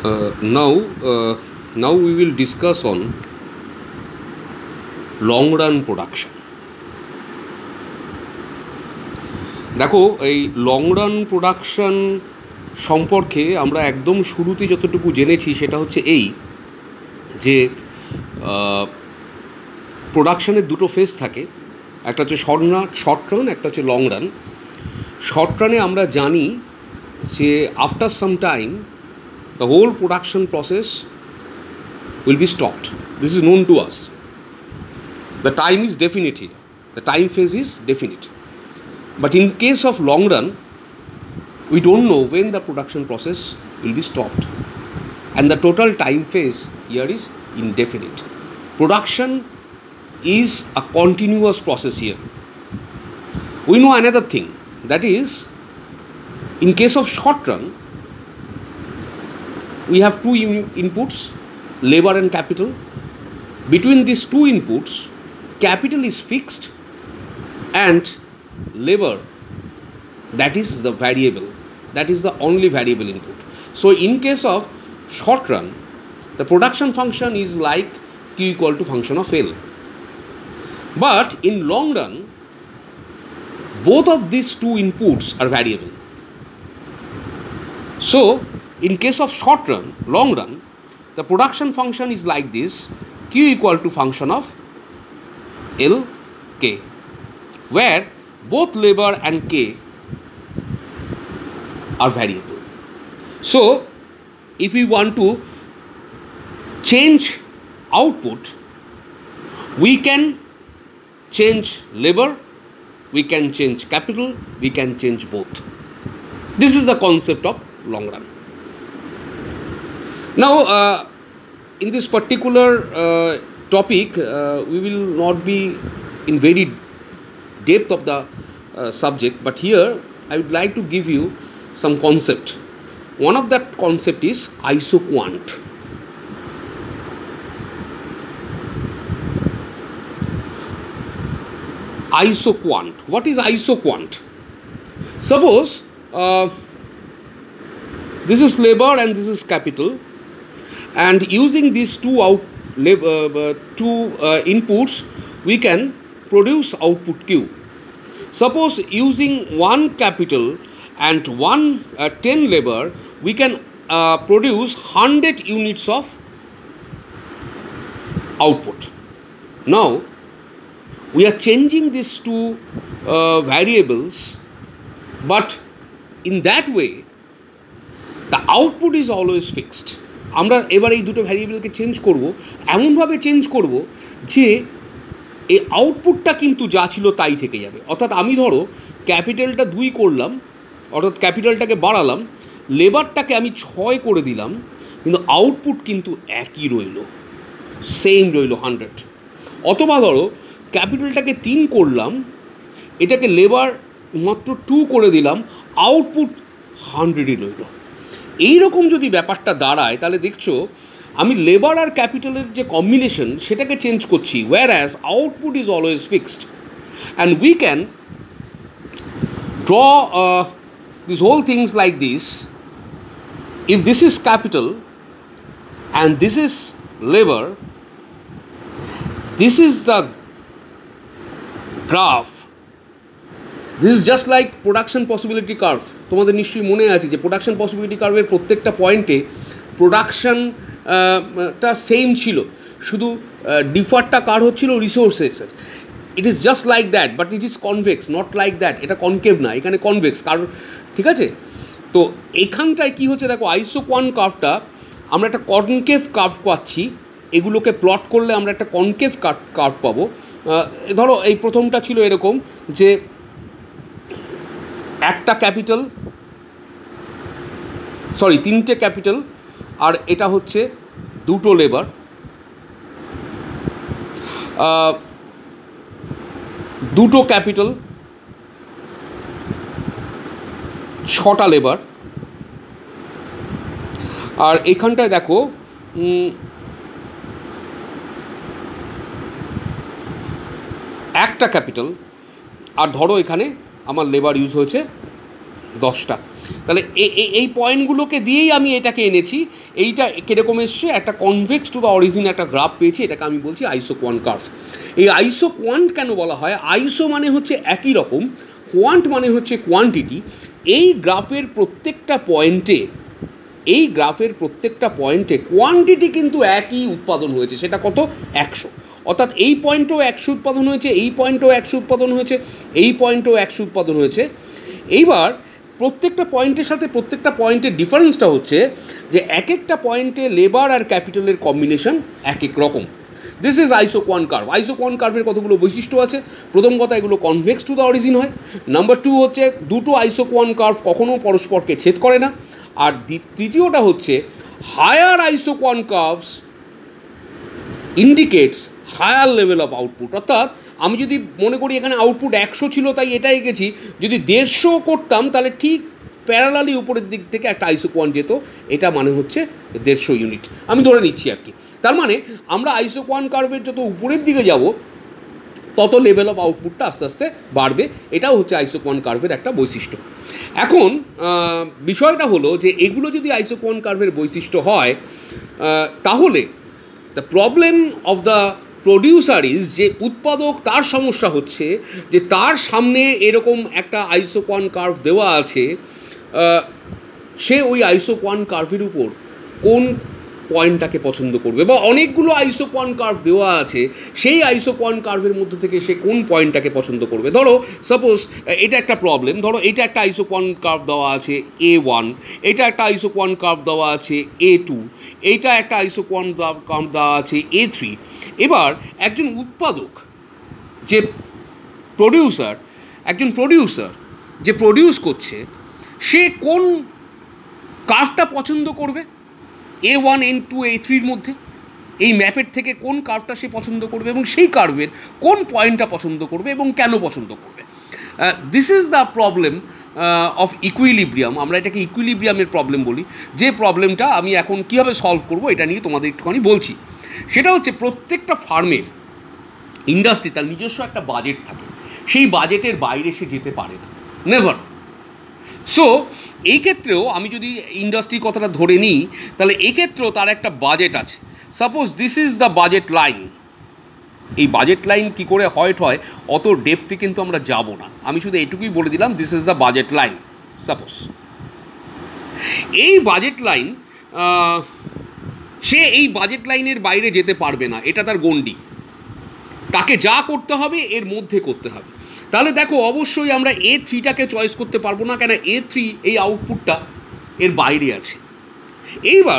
Now we will discuss on long run production. দেখো এই long run production সম্পর্কে আমরা একদম শুরুতে যতটুকু জেনেছি সেটা হচ্ছে এই যে প্রোডাকশানের দুটো ফেজ থাকে, একটা হচ্ছে শর্ট রান, একটা হচ্ছে লং রান। শর্ট রানে আমরা জানি যে after some time the whole production process will be stopped. This is known to us. The time is definite here. The time phase is definite. But in case of long run, we don't know when the production process will be stopped. And the total time phase here is indefinite. Production is a continuous process here. We know another thing, that is, in case of short run, we have two inputs, labor and capital. Between these two inputs, capital is fixed and labor, that is the variable, that is the only variable input. So in case of short run, the production function is like Q equal to function of L. But in long run, both of these two inputs are variable. So in case of short run, long run, the production function is like this, Q equal to function of L K, where both labor and K are variable. So if we want to change output, we can change labor, we can change capital, we can change both. This is the concept of long run. Now, in this particular topic, we will not be in very depth of the subject, but here I would like to give you some concept. One of that concept is isoquant. Isoquant. What is isoquant? Suppose this is labor and this is capital, and using these two inputs, we can produce output Q. Suppose using one capital and 10 labor, we can produce 100 units of output. Now, we are changing these two variables, but in that way, the output is always fixed. আমরা এবার এই দুটো ভ্যারিয়েবলকে change করব, এমনভাবে change করব যে এই আউটপুটটা কিন্তু যা ছিল তাই থেকে যাবে। অর্থাৎ আমি ধরো ক্যাপিটালটা 2 করলাম, অর্থাৎ ক্যাপিটালটাকে বাড়ালাম, লেবারটাকে আমি 6 করে দিলাম, কিন্তু আউটপুট কিন্তু একই রইল, সেম রইল 100। অথবা ধরো ক্যাপিটালটাকে 3 করলাম, এটাকে লেবার মাত্র 2 করে দিলাম, আউটপুট 100ই রইল। এইরকম যদি ব্যাপারটা দাঁড়ায় তাহলে দেখছো আমি লেবার আর ক্যাপিটালের যে কম্বিনেশন সেটাকে চেঞ্জ করছি, whereas output is always fixed. And we can draw these whole things like this. If this is capital and this is labor, this is the graph. This is just like production possibility curve. তোমাদের নিশ্চয়ই মনে আছে যে production possibility কার্ভের প্রত্যেকটা পয়েন্টে প্রোডাকশনটা same ছিল, শুধু ডিফারটা কার হচ্ছিল রিসোর্সেসের। It is just like that, but it is convex, not like that. এটা কনকেভ না, এখানে কনভেক্স কারণ, ঠিক আছে? তো এখানটায় কী হচ্ছে দেখো, আইসোকোয়ান কার্ভটা আমরা একটা কনকেভ কার্ভ পাচ্ছি, এগুলোকে প্লট করলে আমরা একটা কনকেভ কার্ভ পাবো। ধরো এই প্রথমটা ছিল এরকম যে একটা ক্যাপিটাল, সরি 3টে ক্যাপিটাল, আর এটা হচ্ছে 2টো লেবার, 2টো ক্যাপিটাল, 6টা লেবার। আর এখানটায় দেখো একটা ক্যাপিটাল, আর ধরো এখানে আমার লেবার ইউজ হয়েছে 10টা। তাহলে এই পয়েন্টগুলোকে দিয়েই আমি এটাকে এনেছি। এইটা কীরকম এসছে, একটা কনভেক্স টু দ্য অরিজিন একটা গ্রাফ পেয়েছি, এটাকে আমি বলছি আইসো কোয়ান্ট কার্ভ। এই আইসো কোয়ান্ট কেন বলা হয়? আইসো মানে হচ্ছে একই রকম, কোয়ান্ট মানে হচ্ছে কোয়ান্টিটি। এই গ্রাফের প্রত্যেকটা পয়েন্টে কোয়ান্টিটি কিন্তু একই উৎপাদন হয়েছে, সেটা কত? 100। অর্থাৎ এই পয়েন্টেও 100 উৎপাদন হয়েছে, এই পয়েন্টেও 100 উৎপাদন হয়েছে, এই পয়েন্টেও 100 উৎপাদন হয়েছে। এইবার প্রত্যেকটা পয়েন্টের সাথে প্রত্যেকটা পয়েন্টের ডিফারেন্সটা হচ্ছে যে এক একটা পয়েন্টে লেবার আর ক্যাপিটালের কম্বিনেশন এক এক রকম। This is isoquant curve. Isoquant কার্ভের কতগুলো বৈশিষ্ট্য আছে। প্রথম কথা, এগুলো কনভেক্স টু দ্য অরিজিন হয়। নাম্বার 2 হচ্ছে দুটো আইসো কোয়ান্ট কার্ভ কখনও পরস্পরকে ছেদ করে না। আর তৃতীয়টা হচ্ছে higher isoquant curves indicates higher level of output. অর্থাৎ আমি যদি মনে করি এখানে আউটপুট 100 ছিল তাই এটা এঁকেছি, যদি 150 করতাম তাহলে ঠিক প্যারালালি উপরের দিক থেকে একটা আইসো কোয়ান্ট যেত, এটা মানে হচ্ছে 150 ইউনিট, আমি ধরে নিচ্ছি আর কি। তার মানে আমরা আইসো কোয়ান্ট কার্ভের যত উপরের দিকে যাব তত লেভেল অফ আউটপুটটা আস্তে আস্তে বাড়বে। এটাও হচ্ছে আইসো কোয়ান্ট কার্ভের একটা বৈশিষ্ট্য। এখন বিষয়টা হলো যে এগুলো যদি আইসো কোয়ান্ট কার্ভের বৈশিষ্ট্য হয়, তাহলে the problem of the producer is, যে উৎপাদক তার সমস্যা হচ্ছে যে তার সামনে এরকম একটা আইসো কোয়ান্ট কার্ভ দেওয়া আছে, সে ওই আইসো কোয়ান্ট কার্ভের উপর কোন পয়েন্টটাকে পছন্দ করবে, বা অনেকগুলো আইসো কোয়ান্ট কার্ভ দেওয়া আছে, সেই আইসো কোয়ান্ট কার্ভের মধ্যে থেকে সে কোন পয়েন্টটাকে পছন্দ করবে। ধরো সাপোজ এটা একটা প্রবলেম, ধরো এটা একটা আইসো কোয়ান্ট কার্ভ দেওয়া আছে A1, এটা একটা আইসো কোয়ান্ট কার্ভ দেওয়া আছে A2, এইটা একটা আইসো কোয়ান্ট কার্ভ দেওয়া আছে A3। এবার একজন উৎপাদক যে প্রডিউসার যে প্রডিউস করছে, সে কোন কার্ভটা পছন্দ করবে A1, N2, A3-র মধ্যে, এই ম্যাপের থেকে কোন কার্ভটা সে পছন্দ করবে এবং সেই কার্ভের কোন পয়েন্টটা পছন্দ করবে এবং কেন পছন্দ করবে। This is the problem of equilibrium. আমরা এটাকে ইকুইলিব্রিয়ামের প্রবলেম বলি। যে প্রবলেমটা আমি এখন কীভাবে সলভ করব এটা নিয়ে তোমাদের একটুখানি বলছি। সেটা হচ্ছে প্রত্যেকটা ফার্মের, ইন্ডাস্ট্রি তার নিজস্ব একটা বাজেট থাকে, সেই বাজেটের বাইরে সে যেতে পারে না, নেভার। সো এই ক্ষেত্রেও আমি যদি ইন্ডাস্ট্রির কথাটা ধরে নিই, তাহলে এই ক্ষেত্রেও তার একটা বাজেট আছে। Suppose this is the budget line. এই বাজেট লাইন কী করে হয় অত ডেপথে কিন্তু আমরা যাব না, আমি শুধু এটুকুই বলে দিলাম, this is the budget line. Suppose এই বাজেট লাইন, সে এই বাজেট লাইনের বাইরে যেতে পারবে না, এটা তার গণ্ডি, তাকে যা করতে হবে এর মধ্যে করতে হবে। তাহলে দেখো অবশ্যই আমরা A3টাকে চয়েস করতে পারবো না, কেন A3 এই আউটপুটটা এর বাইরে আছে। এইবার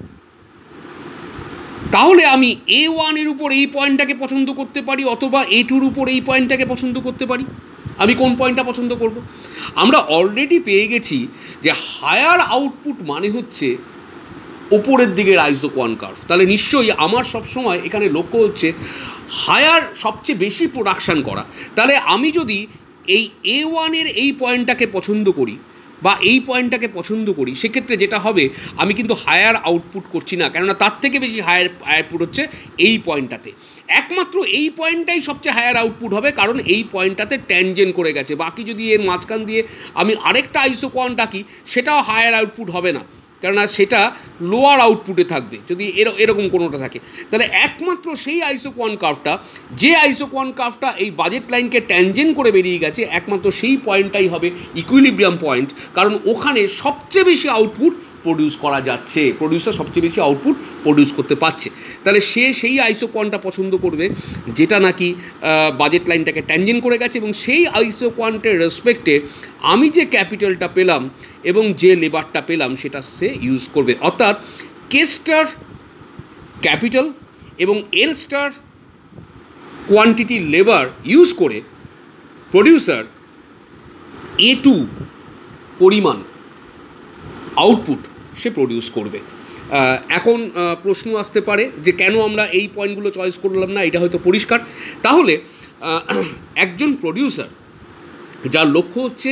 তাহলে আমি A1 এর উপর এই পয়েন্টটাকে পছন্দ করতে পারি, অথবা A2-র উপর এই পয়েন্টটাকে পছন্দ করতে পারি। আমি কোন পয়েন্টটা পছন্দ করব? আমরা অলরেডি পেয়ে গেছি যে হায়ার আউটপুট মানে হচ্ছে ওপরের দিকের আইসো কোয়ান্ট কার্ভ। তাহলে নিশ্চয়ই আমার সবসময় এখানে লক্ষ্য হচ্ছে হায়ার, সবচেয়ে বেশি প্রোডাকশান করা। তাহলে আমি যদি এই A1-এর এই পয়েন্টটাকে পছন্দ করি বা এই পয়েন্টটাকে পছন্দ করি, সেক্ষেত্রে যেটা হবে, আমি কিন্তু হায়ার আউটপুট করছি না, কেননা তার থেকে বেশি হায়ার আউটপুট হচ্ছে এই পয়েন্টটাতে। একমাত্র এই পয়েন্টটাই সবচেয়ে হায়ার আউটপুট হবে, কারণ এই পয়েন্টটাতে ট্যানজেন্ট করে গেছে। বাকি যদি এর মাঝখান দিয়ে আমি আরেকটা আইসো কোয়ান্ট আঁকি, সেটাও হায়ার আউটপুট হবে না, কেননা সেটা লোয়ার আউটপুটে থাকবে যদি এরকম কোনোটা থাকে। তাহলে একমাত্র সেই আইসো কোয়ান্ট কার্ভটা, যে আইসো কোয়ান্ট কার্ভটা এই বাজেট লাইনকে ট্যানজেন্ট করে বেরিয়ে গেছে, একমাত্র সেই পয়েন্টটাই হবে ইকুইলিব্রিয়াম পয়েন্ট, কারণ ওখানে সবচেয়ে বেশি আউটপুট প্রডিউস করা যাচ্ছে, প্রডিউসার সবচেয়ে বেশি আউটপুট প্রডিউস করতে পারছে। তাহলে সে সেই আইসো কোয়ান্টটা পছন্দ করবে যেটা নাকি বাজেট লাইনটাকে ট্যানজেন্ট করে গেছে, এবং সেই আইসো কোয়ান্টের রেসপেক্টে আমি যে ক্যাপিটালটা পেলাম এবং যে লেবারটা পেলাম সেটা সে ইউজ করবে। অর্থাৎ K স্টার ক্যাপিটাল এবং L star quantity labour use করে প্রডিউসার A2 পরিমাণ আউটপুট সে প্রডিউস করবে। এখন প্রশ্ন আসতে পারে যে কেন আমরা এই পয়েন্টগুলো চয়েস করলাম না, এটা হয়তো পরিষ্কার। তাহলে একজন প্রডিউসার যার লক্ষ্য হচ্ছে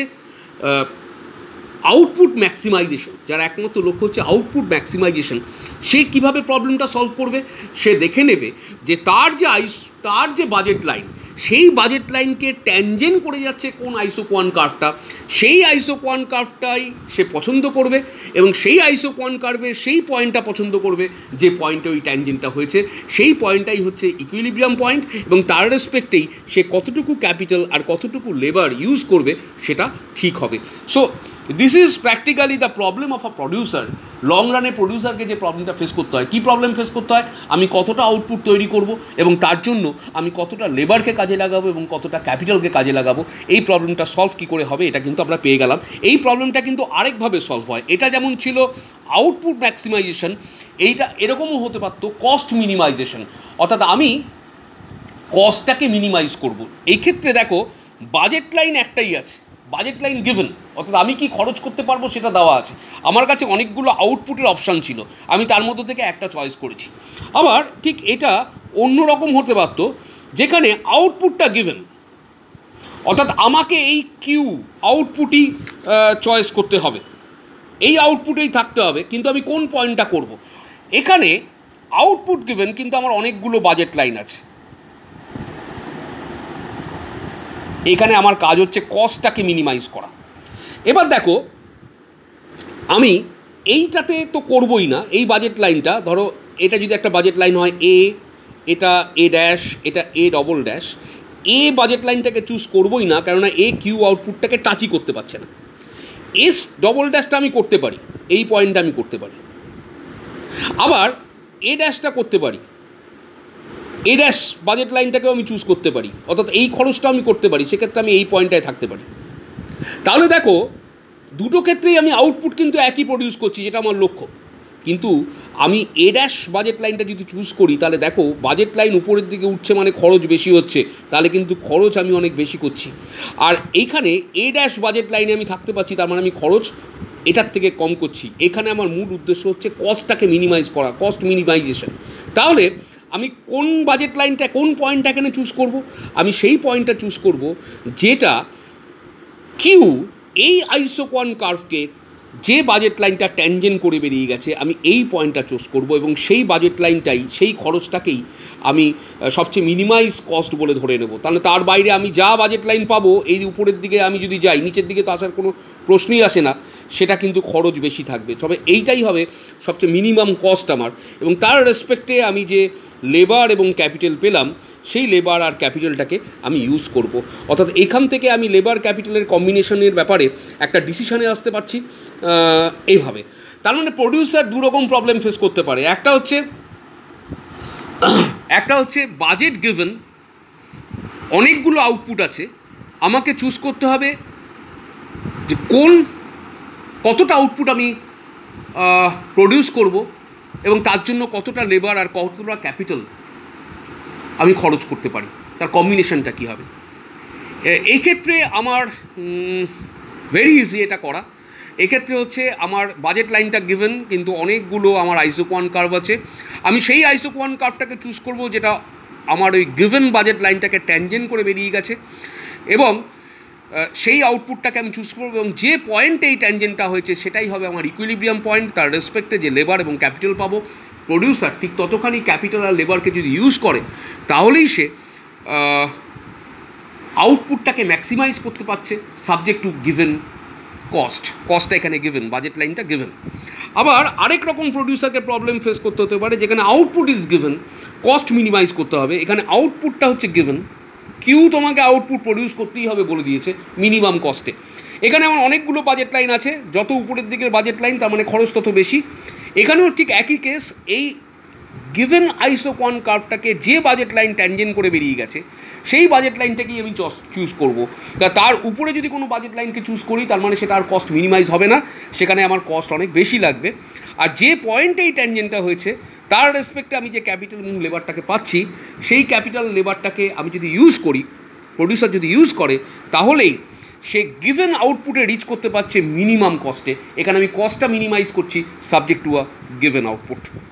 আউটপুট ম্যাক্সিমাইজেশন, যার একমাত্র লক্ষ্য হচ্ছে আউটপুট ম্যাক্সিমাইজেশন, সে কীভাবে প্রবলেমটা সলভ করবে? সে দেখে নেবে যে তার যে বাজেট লাইন, সেই বাজেট লাইনকে ট্যানজেন্ট করে যাচ্ছে কোন আইসোকোয়ান কার্ভটা, সেই আইসোকোয়ান কার্ভটাই সে পছন্দ করবে এবং সেই আইসোকোয়ান কার্ভের সেই পয়েন্টটা পছন্দ করবে যে পয়েন্টে ওই ট্যানজেন্টটা হয়েছে, সেই পয়েন্টটাই হচ্ছে ইকুইলিব্রিয়াম পয়েন্ট এবং তার রেসপেক্টেই সে কতটুকু ক্যাপিটাল আর কতটুকু লেবার ইউজ করবে সেটা ঠিক হবে। So this is practically the problem of a producer. Long রানে প্রডিউসারকে যে প্রবলেমটা ফেস করতে হয়, কী প্রবলেম ফেস করতে হয়, আমি কতটা আউটপুট তৈরি করব এবং তার জন্য আমি কতটা লেবারকে কাজে লাগাবো এবং কতটা ক্যাপিটালকে কাজে লাগাবো, এই প্রবলেমটা সলভ কী করে হবে এটা কিন্তু আমরা পেয়ে গেলাম। এই প্রবলেমটা কিন্তু আরেকভাবে সলভ হয়। এটা যেমন ছিল আউটপুট ম্যাক্সিমাইজেশন, এইটা এরকমও হতে পারতো কস্ট মিনিমাইজেশন, অর্থাৎ আমি কস্টটাকে মিনিমাইজ করব। এই ক্ষেত্রে দেখো বাজেট লাইন একটাই আছে, বাজেট লাইন গিভেন, অর্থাৎ আমি কি খরচ করতে পারবো সেটা দেওয়া আছে। আমার কাছে অনেকগুলো আউটপুটের অপশান ছিল, আমি তার মধ্যে থেকে একটা চয়েস করেছি। আবার ঠিক এটা অন্যরকম হতে পারতো যেখানে আউটপুটটা গিভেন, অর্থাৎ আমাকে এই কিউ আউটপুটই চয়েস করতে হবে, এই আউটপুটেই থাকতে হবে, কিন্তু আমি কোন পয়েন্টটা করব। এখানে আউটপুট গিভেন কিন্তু আমার অনেকগুলো বাজেট লাইন আছে, এখানে আমার কাজ হচ্ছে কস্টটাকে মিনিমাইজ করা। এবার দেখো আমি এইটাতে তো করবই না, এই বাজেট লাইনটা ধরো এটা যদি একটা বাজেট লাইন হয় এ, এটা এ ড্যাশ, এটা এ ডবল ড্যাশ, এ বাজেট লাইনটাকে চুজ করবই না, কেননা এ কিউ আউটপুটটাকে টাচই করতে পারছে না। এস ডবল ড্যাশটা আমি করতে পারি, এই পয়েন্টটা আমি করতে পারি, আবার এ ড্যাশটা করতে পারি, এ ড্যাশ বাজেট লাইনটাকেও আমি চুজ করতে পারি, অর্থাৎ এই খরচটা আমি করতে পারি, সেক্ষেত্রে আমি এই পয়েন্টটায় থাকতে পারি। তাহলে দেখো দুটো ক্ষেত্রেই আমি আউটপুট কিন্তু একই প্রডিউস করছি, যেটা আমার লক্ষ্য। কিন্তু আমি এ ড্যাশ বাজেট লাইনটা যদি চুজ করি, তাহলে দেখো বাজেট লাইন উপরের দিকে উঠছে মানে খরচ বেশি হচ্ছে, তাহলে কিন্তু খরচ আমি অনেক বেশি করছি। আর এইখানে এ ড্যাশ বাজেট লাইনে আমি থাকতে পারছি, তার মানে আমি খরচ এটার থেকে কম করছি। এখানে আমার মূল উদ্দেশ্য হচ্ছে কস্টটাকে মিনিমাইজ করা, কস্ট মিনিমাইজেশন। তাহলে আমি কোন বাজেট লাইনটা, কোন পয়েন্টটা এখানে চুজ করব, আমি সেই পয়েন্টটা চুজ করব যেটা কিউ এই আইসোকোয়ান কার্ভকে যে বাজেট লাইনটা ট্যানজেন্ট করে বেরিয়ে গেছে, আমি এই পয়েন্টটা চুজ করব এবং সেই বাজেট লাইনটাই, সেই খরচটাকেই আমি সবচেয়ে মিনিমাইজ কস্ট বলে ধরে নেব। তাহলে তার বাইরে আমি যা বাজেট লাইন পাবো, এই উপরের দিকে আমি যদি যাই, নিচের দিকে তো আসার কোনো প্রশ্নই আসে না, সেটা কিন্তু খরচ বেশি থাকবে। তবে এইটাই হবে সবচেয়ে মিনিমাম কস্ট আমার, এবং তার রেসপেক্টে আমি যে লেবার এবং ক্যাপিটাল পেলাম, সেই লেবার আর ক্যাপিটালটাকে আমি ইউজ করব। অর্থাৎ এখান থেকে আমি লেবার ক্যাপিটালের কম্বিনেশনের ব্যাপারে একটা ডিসিশনে আসতে পারছি এইভাবে। তার মানে প্রডিউসার দুরকম প্রবলেম ফেস করতে পারে। একটা হচ্ছে বাজেট গিভেন, অনেকগুলো আউটপুট আছে, আমাকে চুজ করতে হবে যে কতটা আউটপুট আমি প্রডিউস করব এবং তার জন্য কতটা লেবার আর কতটা ক্যাপিটাল আমি খরচ করতে পারি, তার কম্বিনেশনটা কী হবে। এই ক্ষেত্রে আমার ভেরি ইজি এটা করা। এক্ষেত্রে হচ্ছে আমার বাজেট লাইনটা গিভেন, কিন্তু অনেকগুলো আমার আইসোকোয়ান কার্ভ আছে, আমি সেই আইসোকোয়ান কার্ভটাকে চুজ করব যেটা আমার ওই গিভেন বাজেট লাইনটাকে ট্যানজেন্ট করে বেরিয়ে গেছে, এবং সেই আউটপুটটাকে আমি চুজ করবো এবং যে পয়েন্টে এই ট্যানজেন্টটা হয়েছে সেটাই হবে আমার ইকুইলিব্রিয়াম পয়েন্ট। তার রেসপেক্টে যে লেবার এবং ক্যাপিটাল পাবো, প্রডিউসার ঠিক ততখানি ক্যাপিটাল আর লেবারকে যদি ইউজ করে, তাহলেই সে আউটপুটটাকে ম্যাক্সিমাইজ করতে পারছে, সাবজেক্ট টু গিভেন কস্টটা এখানে গিভেন, বাজেট লাইনটা গিভেন। আবার আরেক রকম প্রডিউসারকে প্রবলেম ফেস করতে হতে পারে, যেখানে output is given, cost minimise করতে হবে। এখানে আউটপুটটা হচ্ছে গিভেন, কিউ তোমাকে আউটপুট প্রডিউস করতেই হবে বলে দিয়েছে মিনিমাম কস্টে। এখানে আমার অনেকগুলো বাজেট লাইন আছে, যত উপরের দিকের বাজেট লাইন তার মানে খরচ তত বেশি। এখানেও ঠিক একই কেস, এই গিভেন আইসোকোয়ান কার্ভটাকে যে বাজেট লাইন ট্যানজেন্ট করে বেরিয়ে গেছে, সেই বাজেট লাইনটাকেই আমি চুজ করব। তার উপরে যদি কোনো বাজেট লাইনকে চুজ করি, তার মানে সেটা আর কস্ট মিনিমাইজ হবে না, সেখানে আমার কস্ট অনেক বেশি লাগবে। আর যে পয়েন্টে এই ট্যানজেন্টটা হয়েছে, তার রেসপেক্টে আমি যে ক্যাপিটাল এবং লেবারটাকে পাচ্ছি, সেই ক্যাপিটাল লেবারটাকে আমি যদি ইউজ করি, প্রডিউসার যদি ইউজ করে, তাহলেই সে গিভেন আউটপুটে রিচ করতে পারছে মিনিমাম কস্টে। এখানে আমি কস্টটা মিনিমাইজ করছি subject to a given output.